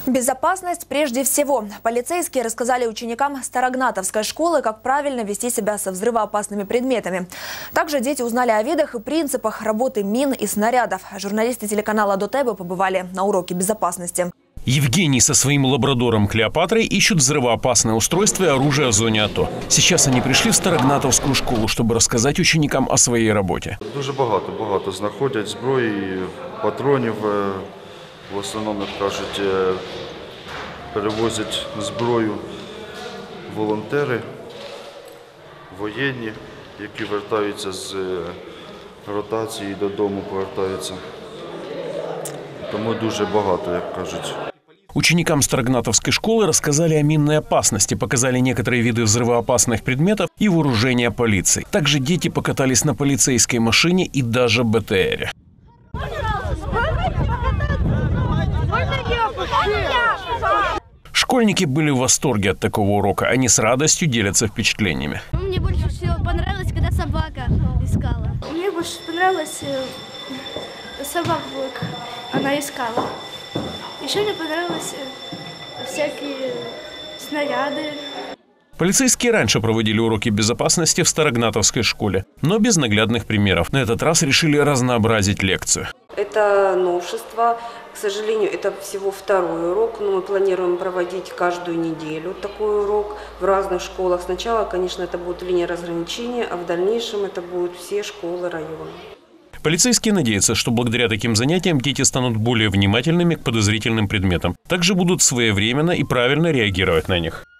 Безопасность прежде всего. Полицейские рассказали ученикам Старогнатовской школы, как правильно вести себя со взрывоопасными предметами. Также дети узнали о видах и принципах работы мин и снарядов. Журналисты телеканала ДОТЕБ побывали на уроке безопасности. Евгений со своим лабрадором Клеопатрой ищут взрывоопасное устройство и оружие в зоне АТО. Сейчас они пришли в Старогнатовскую школу, чтобы рассказать ученикам о своей работе. Дуже багато знаходять зброї, патронів. В основному, як кажуть, перевозять зброю волонтери, воєнні, які вертаються з ротації додому, повертаються. Тому дуже багато, як кажуть. Ученикам Старогнатовской школы рассказали о минной опасности, показали некоторые виды взрывоопасных предметов и вооружения полиции. Также дети покатались на полицейской машине и даже БТРе. Школьники были в восторге от такого урока. Они с радостью делятся впечатлениями. Мне больше всего понравилось, когда собака искала. Мне больше понравилось собаку, она искала. Еще мне понравились всякие снаряды. Полицейские раньше проводили уроки безопасности в Старогнатовской школе, но без наглядных примеров. На этот раз решили разнообразить лекцию. Это новшество. К сожалению, это всего второй урок, но мы планируем проводить каждую неделю такой урок в разных школах. Сначала, конечно, это будет линия разграничения, а в дальнейшем это будут все школы района. Полицейские надеются, что благодаря таким занятиям дети станут более внимательными к подозрительным предметам. Также будут своевременно и правильно реагировать на них.